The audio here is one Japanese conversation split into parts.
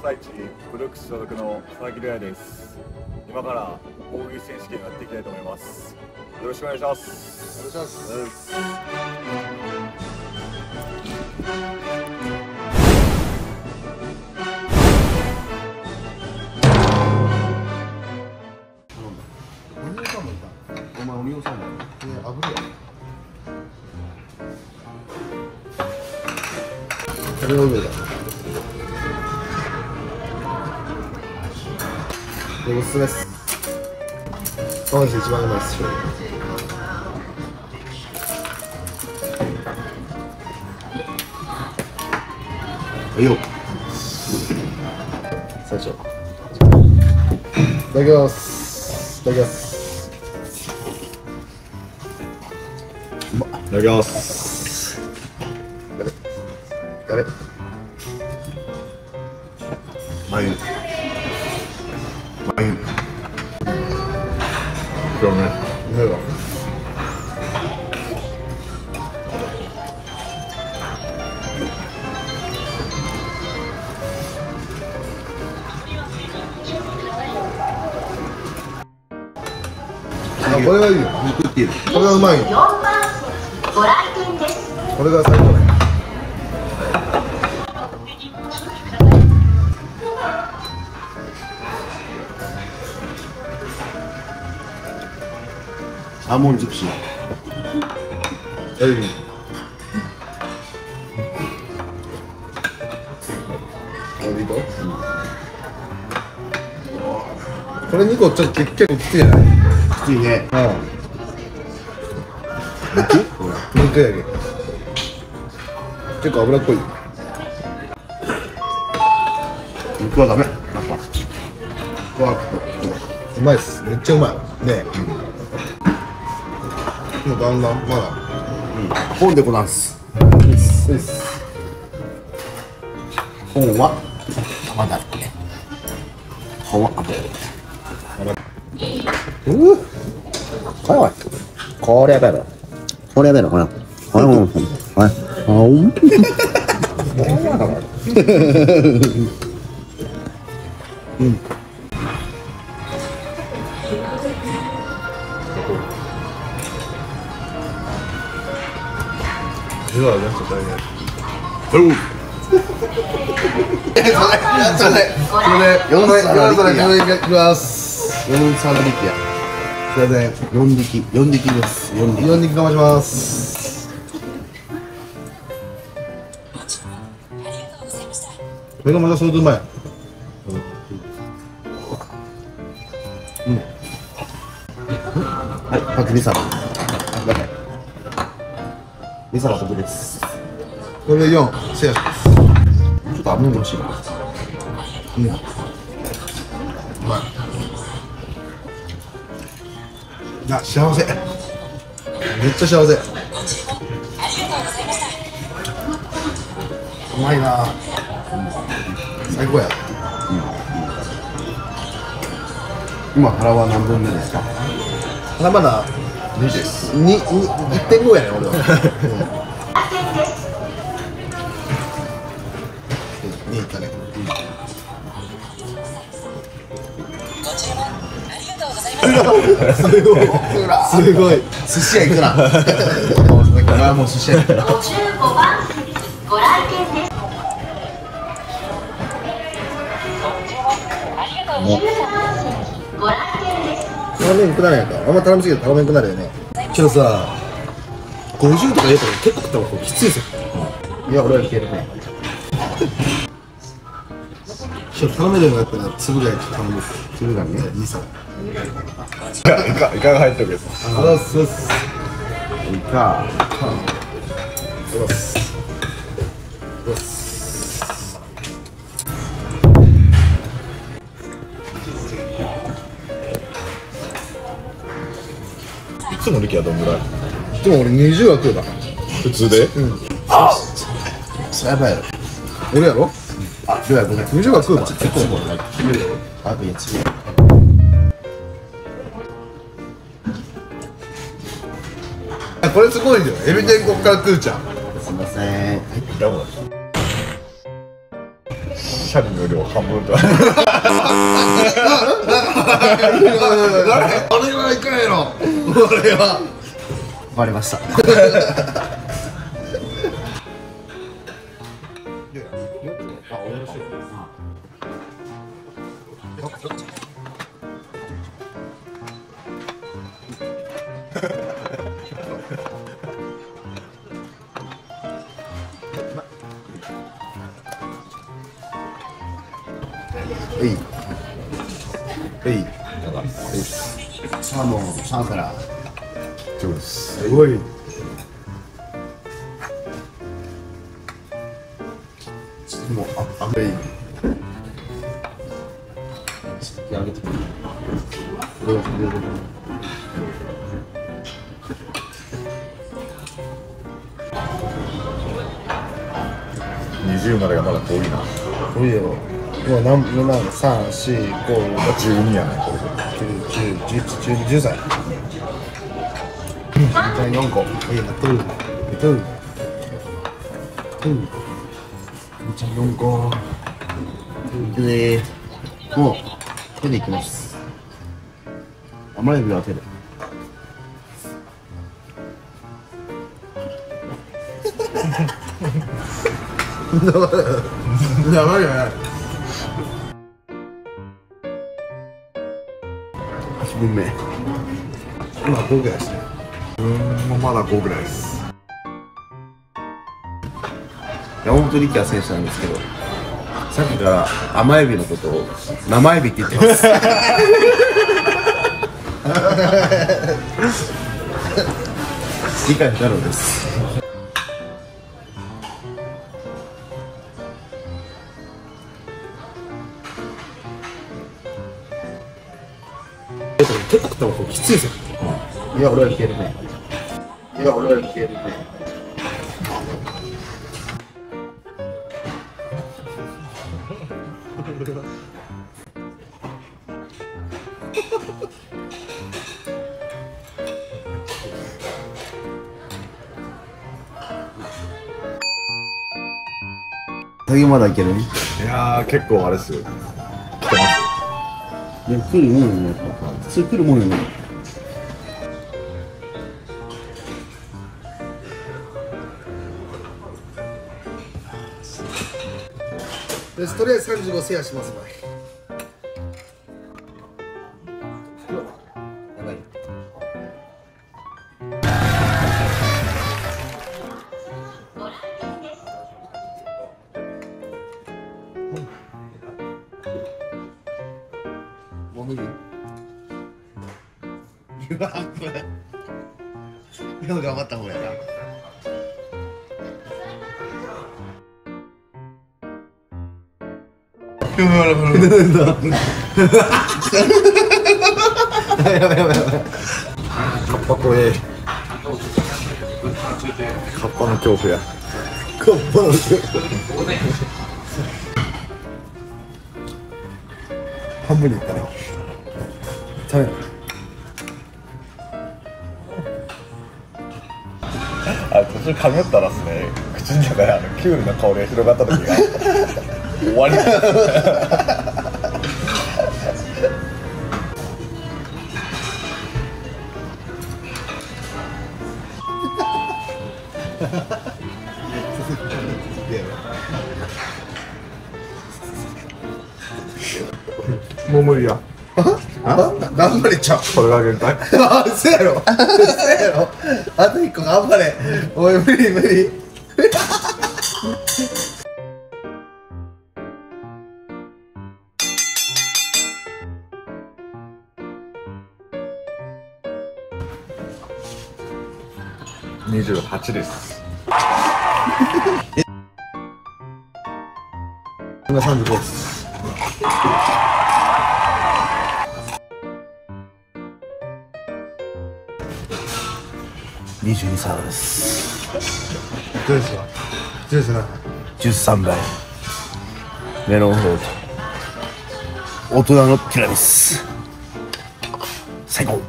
朝一ブルックス所属の佐々木亮也です。今から大食い選手権をやっていきたいと思います。よろしくお願いします。お願いします。 お前、おみおさんだよ。あぶるやん。これの上だ。おすすめです。マジで一番うまいです。はいよ。最初。いただきます。いただきます。 いただきます。 あれ眉今日ね眉がこれがいいよ。肉っていうこれがうまいよ。これが最高だよ。サーモン尽くし。これ2個ちょっと結構きついじゃない？きついね。肉やけど結構脂っこい。肉はダメ。うまいっす。めっちゃうまいね。もうだんだんまだ本でこなんす。本は甘だれね。本は甘だれ。これやばいだろ。これやばいだろ。これ。4力です。4力かまします。これがまた相当うまい。はい、パクリサラ。リサラ得です。これで4シェアします。ちょっと脂欲しいな。うまい。幸せ。めっちゃ幸せ。うまいな。最高や。今腹は何分目ですか？腹まだ2です。1.5やね俺は。2いったね。すごい。寿司屋行くな。これはもう寿司屋行くな。55番ご来店です。タラメンくなるやんか。あんま頼みすぎるとタラメンくなるよね。けどさ、50とか言うと結構食った方がきついですよ。いや、俺はいけるね。頼めるのやったら粒が頼む。粒がね、いいさ。 イカが入ってるけど。 イカ。 いつも力はどんぐらい？ でも俺20は食うな。 普通で？ あ、それやばいやろ。俺やろ？あ、どうやごめん。20は食うわ。結構あ、いや違う。これすごいよ。エビ天こっから食うじゃん。すみません。 どうも。 シャリの量半分と。 あれはいかんやろ。俺はバレました。サーモン3皿。 すごい。 もうあれいい。上げてくる。これを入れる。 20までがまだ遠いな。 遠いよ。もう何3、4、5、 12やねこれ。 9、10、11、12、13。4個。なっとる。4個。で、もう手でいきます。甘エビは手で。やばいよね。8分目。今5ぐらいですね。 もうまだ5ぐらいです。 山本力也選手なんですけど、さっきから甘エビのことを生エビって言ってます。理解不可能です。結構多分きついですよ。いや、俺はいけるね。次まだいける？ いやー結構あれっすよ。来てます。 でも来るもんよね。普通来るもんよね。とりあえず35制覇しますわ。やばい。もう無理。うわ、これ。でも頑張った方がやな。やばい。 カッパ怖え。カッパの恐怖や。 カッパの恐怖。半分にいったね。食べる。 途中噛みよったらですね、口の中でキュウリの香りが広がった時が終わり。もう無理や。 頑張れちゃう。 これが限界。 嘘やろ。あと1個頑張れ。おい、無理。 28です。 今35です。22皿です。どうですか？13倍メロンフロート、大人のティラミス、最高。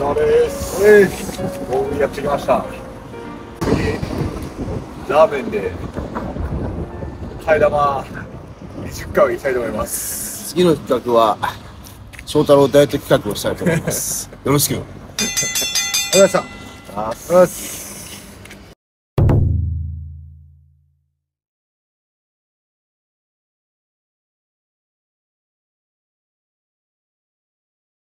様です。大食いやってきました。次、ラーメンで替え玉20回をいきたいと思います。 次の企画は翔太郎ダイエット企画をしたいと思います。よろしく。ありがとうございました。